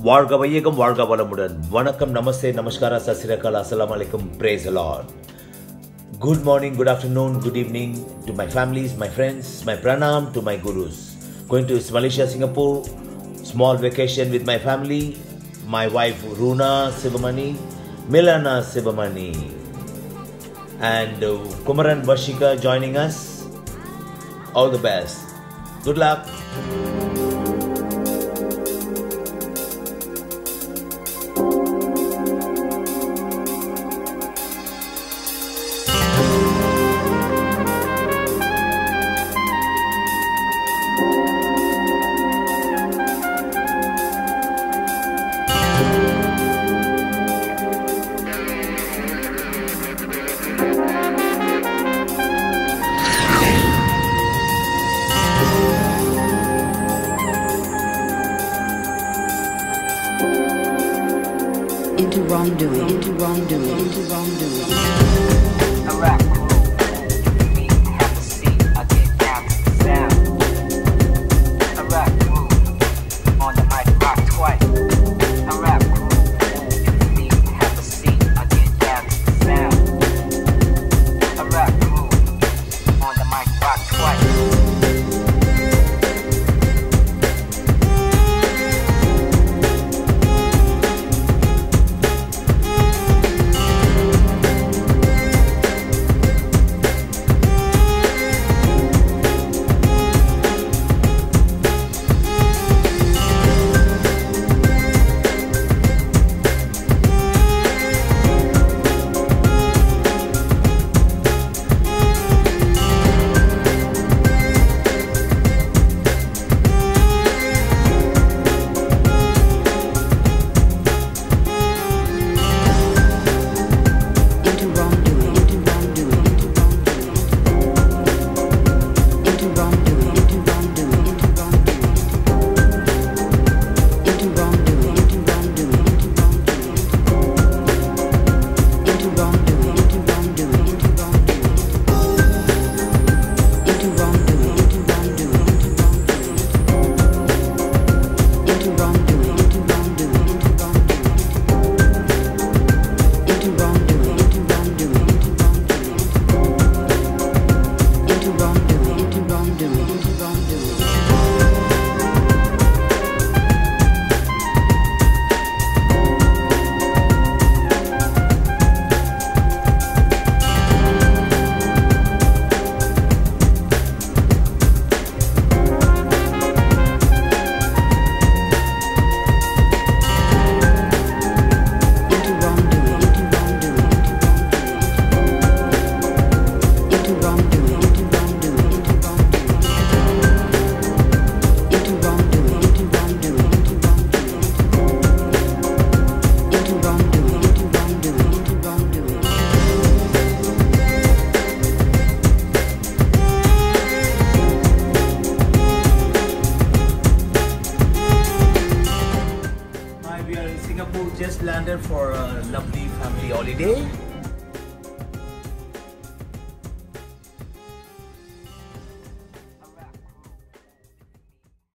வாழ்க வையகம் வாழ்க வளமுடன். வணக்கம், நமஸ்தே, நமஸ்கார, சஸ்ரீஅகால், அஸ்ஸலாமு அலைக்கும், praise the Lord. Good morning, good afternoon, good evening to my families, my friends, my pranam to my gurus. Going to Malaysia, Singapore, small vacation with my family, my wife Runa Shivamani, Milana Shivamani, and Kumaran Vashika joining us. All the best. Good luck. Into wrongdoing, into wrongdoing, into wrongdoing. A rap crew, me have a seat, I get down to the sound. A rap crew, on the mic rock twice. A rap crew, me have a seat, I get down to the sound. A rap crew, on the mic rock twice. We are in Singapore, just landed for a lovely family holiday.